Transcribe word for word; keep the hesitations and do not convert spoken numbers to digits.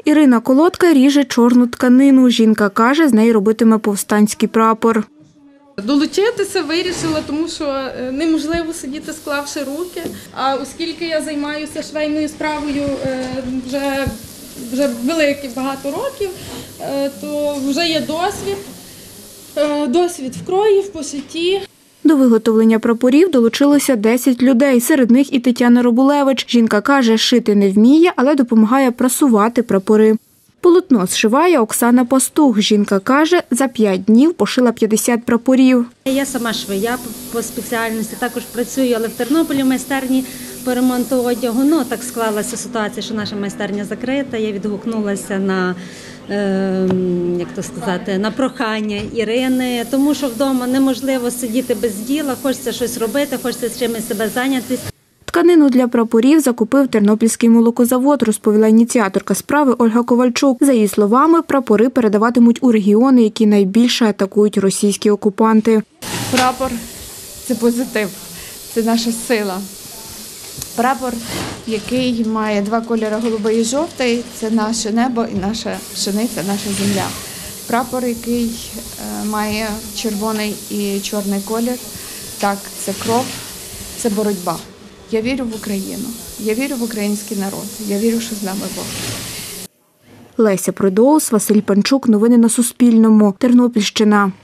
Ірина Колодка ріже чорну тканину. Жінка каже, з неї робитиме повстанський прапор. Долучитися вирішила, тому що неможливо сидіти, склавши руки. А оскільки я займаюся швейною справою вже, вже великі багато років, то вже є досвід, досвід в крої, в пошитті. До виготовлення прапорів долучилося десять людей, серед них і Тетяна Робулевич. Жінка каже, шити не вміє, але допомагає прасувати прапори. Полотно зшиває Оксана Пастух. Жінка каже, за п'ять днів пошила п'ятдесят прапорів. Я сама швея по спеціальності, також працюю, але в Тернополі в майстерні по ремонту одягу. Ну, так склалася ситуація, що наша майстерня закрита. Я відгукнулася на, е, як то сказати, на прохання Ірини, тому що вдома неможливо сидіти без діла, хочеться щось робити, хочеться з чимось себе зайнятися. Тканину для прапорів закупив Тернопільський молокозавод, розповіла ініціаторка справи Ольга Ковальчук. За її словами, прапори передаватимуть у регіони, які найбільше атакують російські окупанти. Прапор – це позитив, це наша сила. Прапор, який має два кольори – голубий і жовтий – це наше небо і наша пшениця, наша земля. Прапор, який має червоний і чорний колір – так, це кров, це боротьба. Я вірю в Україну, я вірю в український народ, я вірю, що з нами Бог. Леся Придоус, Василь Панчук. Новини на Суспільному. Тернопільщина.